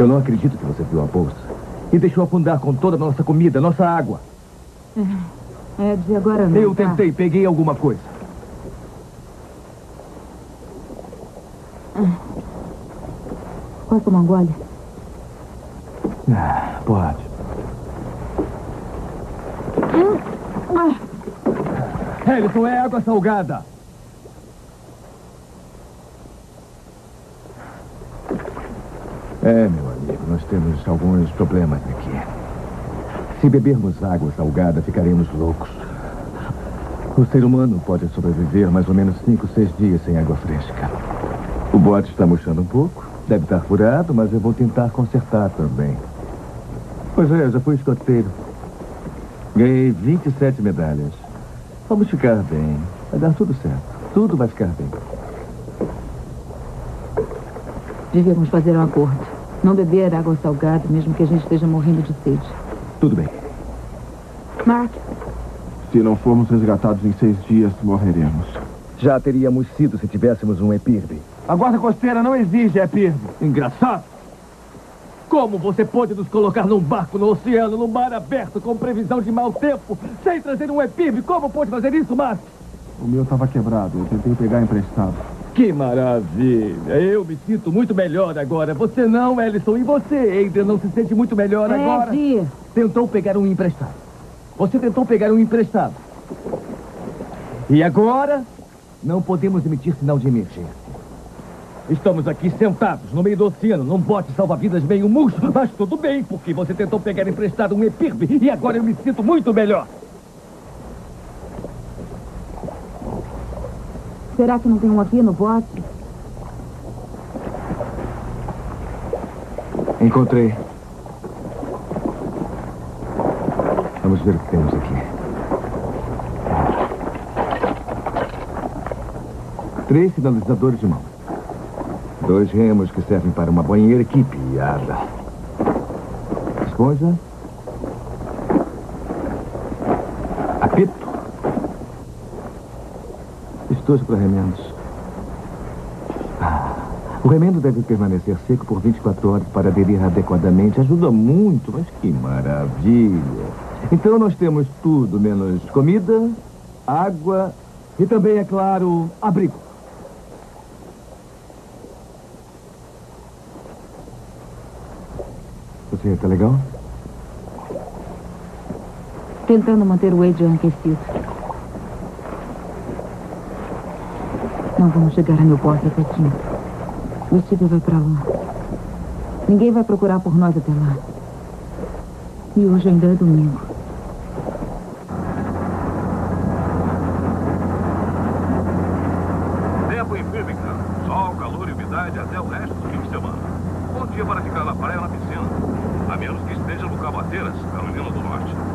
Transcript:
Eu não acredito que você viu a bolsa e deixou afundar com toda a nossa comida, nossa água. De agora não. Eu tentei, peguei alguma coisa. Posso tomar um gole? Pode. Ellison, é água salgada. Meu amigo, nós temos alguns problemas aqui. Se bebermos água salgada, ficaremos loucos. O ser humano pode sobreviver mais ou menos 5, 6 dias sem água fresca. O bote está murchando um pouco. Deve estar furado, mas eu vou tentar consertar também. Pois é, eu já fui escoteiro. Ganhei 27 medalhas. Vamos ficar bem. Vai dar tudo certo. Tudo vai ficar bem. Devemos fazer um acordo. Não beber água salgada, mesmo que a gente esteja morrendo de sede. Tudo bem. Mark. Se não formos resgatados em 6 dias, morreremos. Já teríamos sido se tivéssemos um epirbe. A guarda costeira não exige epirbe. Engraçado. Como você pode nos colocar num barco no oceano, num mar aberto, com previsão de mau tempo, sem trazer um epirbe? Como pode fazer isso, Mark? O meu estava quebrado. Eu tentei pegar emprestado. Que maravilha. Eu me sinto muito melhor agora. Você não, Ellison. E você, Adrian, não se sente muito melhor agora? Tentou pegar um emprestado. Você tentou pegar um emprestado. E agora, não podemos emitir sinal de emergência. Estamos aqui sentados no meio do oceano, num bote salva-vidas meio murcho, mas tudo bem, porque você tentou pegar emprestado um epirbe e agora eu me sinto muito melhor. Será que não tem um aqui no bote? Encontrei. Vamos ver o que temos aqui. 3 sinalizadores de mão. 2 remos que servem para uma banheira equipiada. Esponja. Apito. Estojo para remendos. O remendo deve permanecer seco por 24 horas para aderir adequadamente. Ajuda muito, mas que maravilha. Então nós temos tudo menos comida, água e também, é claro, abrigo. Você está legal? Tentando manter o Adrian aquecido. Não vamos chegar a Newport até quinta. O Steve vai pra lá. Ninguém vai procurar por nós até lá. E hoje ainda é domingo. Tempo em Birmingham. Sol, calor e umidade até o resto do fim de semana. Bom dia para ficar na praia ou na piscina. A menos que esteja no Cabateiras, Carolina do Norte.